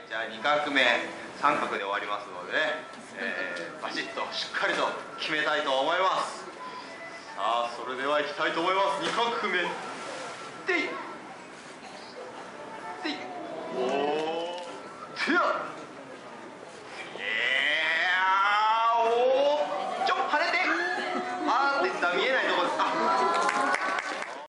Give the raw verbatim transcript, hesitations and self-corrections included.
じゃあに画目三角で終わりますのでね、えー、バシッとしっかりと決めたいと思います。さあそれではいきたいと思います。に画目でいでいおーてや